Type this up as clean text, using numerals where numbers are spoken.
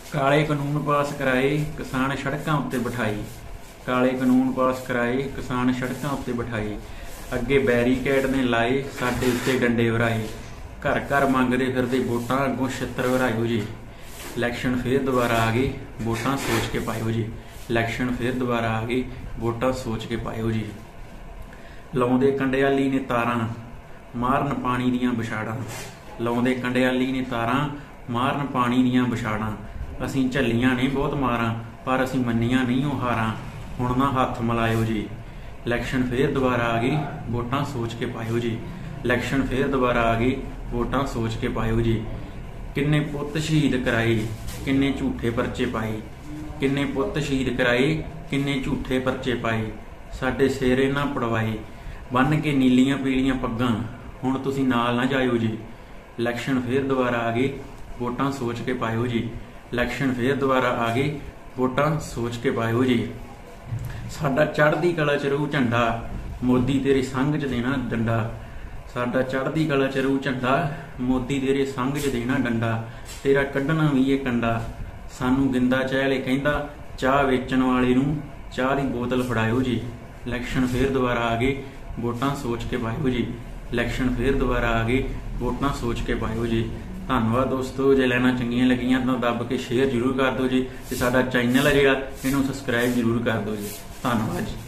काले कानून पास कराए किसान सड़कों उत्ते बिठाई। काले कानून पास कराए किसान सड़कों उत्ते बिठाई। अगे बैरीकेड ने लाए साडे उत्ते डंडे वराए। घर घर मंगदे फिरदे वोटां अगों छित्तर वरायो जी। इलैक्शन फिर दोबारा आ गए वोटां सोच के पायो जी। इलैक्शन फिर दोबारा आ गए वोटां सोच के पायो जी। लाउंदे कंडियाली ने तारां मारन पानी दियां बछाड़ां। लाउंदे कंडियाली ने तारां मारन पानी दियां बछाड़ां। असीं झल्लियां ने बहुत मारां पर असीं मन्नियां नहीं ओ हारां। हुण ना हत्थ मिलायो जी। इलैक्शन फिर दोबारा आ गई वोटां सोच के पायो जी। इलैक्शन फिर दोबारा आ गई वोटां सोच के पायो जी। किन्ने पुत्त शहीद कराए किन्ने झूठे परचे पाए। किन्ने पुत्त शहीद कराए किन्ने झूठे परचे पाए। साडे सिर इन्हां पड़वाए बन के नीलियां पीलियां पग्गां। हुण तुसीं नाल ना जायो जी। इलैक्शन फिर दोबारा आ गए वोटां सोच के पायो जी। इलैक्शन फिर दोबारा आ गए वोटां सोच के पायो जी। साडा चढ़दी कला च रहू झंडा मोदी तेरे संग च देना डंडा। साडा चढ़दी कला च रहू झंडा मोदी तेरे संग च देना डंडा। तेरा कड्ढना भी ये कंडा सानू गिंदा चहले कहंदा चाह वेचण वाले नूं चाह दी बोतल फड़ायो जी। इलैक्शन फिर दोबारा आ गए वोटां सोच के पायो जी। इलैक्शन फिर दोबारा आ गए वोटां सोच के पायो जी। धन्नवाद दोस्तों। जे लाइनां चंगियां लगियां तां दब के शेयर जरूर कर दो जी। ते साडा चैनल है जिहड़ा इहनूं सबसक्राइब जरूर कर दो जी। धन्नवाद जी।